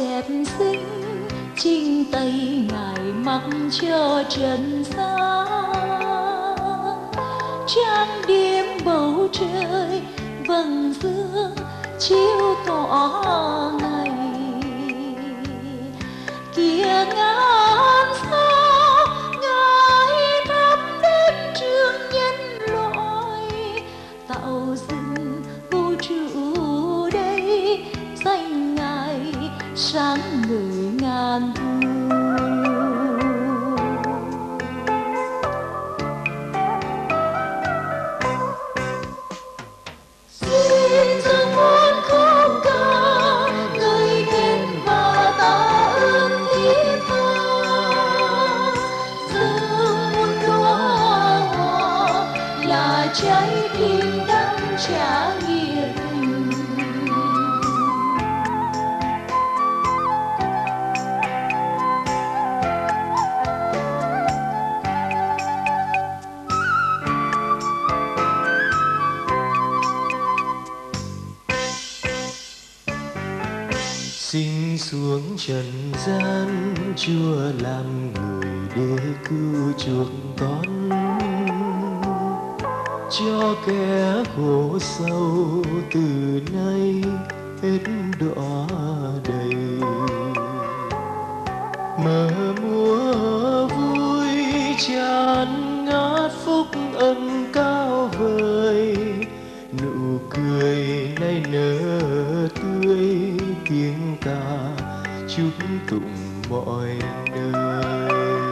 đẹp xinh, chinh tay ngài mặc cho trần gian. Trang điểm bầu trời vầng dương chiếu tỏ ngày, kia ngàn sao ngài thắp đêm trường nhân loại, tạo dựng vũ trụ đây danh ngài sáng ngời ngàn thu. Xin dâng muôn khúc ca ngợi khen và tạ ơn thiết tha, dâng muôn đóa hoa là trái tim đắm trả nghĩa tình. Sinh xuống trần gian, Chúa làm người để cứu chuộc con, cho kẻ khổ sâu từ nay hết đọa đầy. Mở mùa vui tràn ngát phúc ân cao vời, nụ cười nay nở tươi, tiếng ca chúc tụng mọi nơi.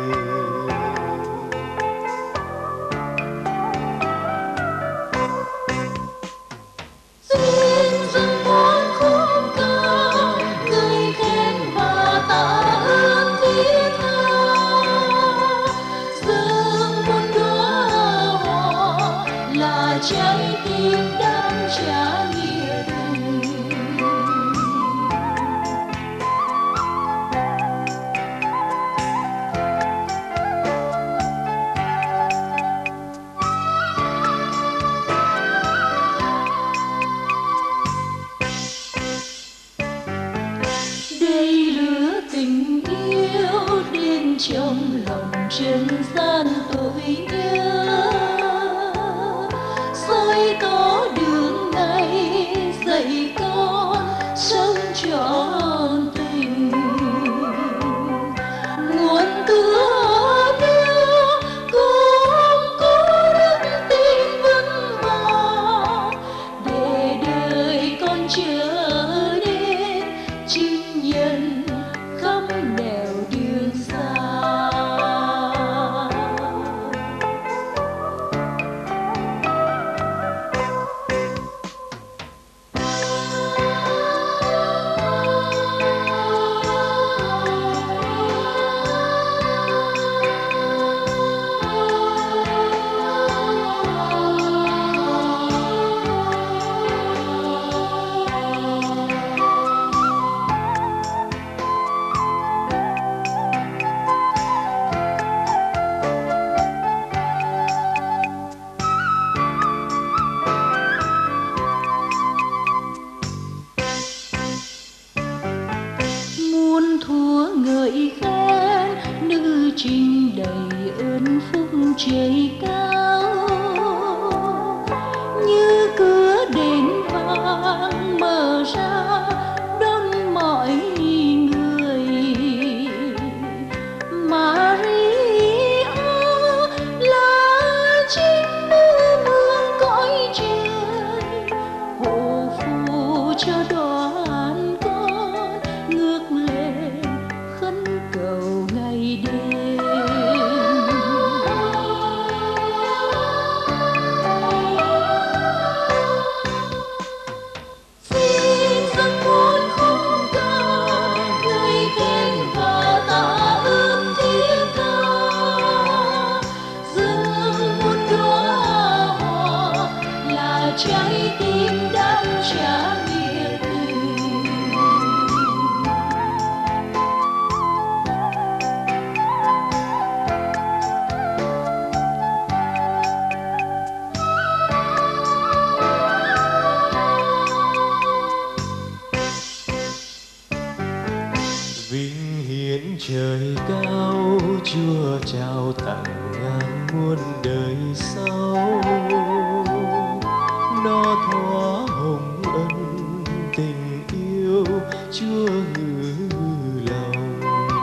Xin dâng muôn khúc ca ngợi khen và tạ ơn thiết tha, dâng muôn đóa hoa là trái tim đắm trả nghĩa tình. Đây lửa tình yêu đến trong lòng trần gian tôi nhớ, soi tỏ đường ngày dạy con sống trọn tình. Nguồn tựa đưa cùng cố đức tin vững vàng, để đời con trở nên chứng nhân khắp nẻo đường xa. trời cao Chúa trao tặng ngàn muôn đời sau, nó thỏa hồng ân tình yêu Chúa ngự lòng.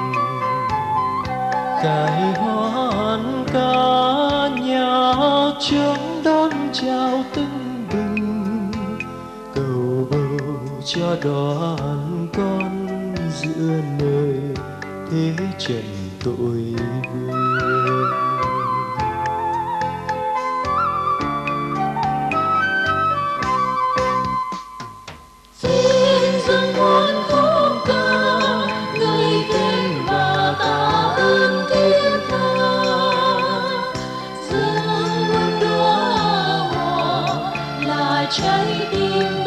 Khải hoan ca nhạc trống đón chào tưng bừng, cầu bầu cho đoàn con giữa nơi thế trần tội vương. Xin dâng muôn khúc ca ngợi khen và tạ ơn Thiên Tha, dâng muôn đóa hoa là trái tim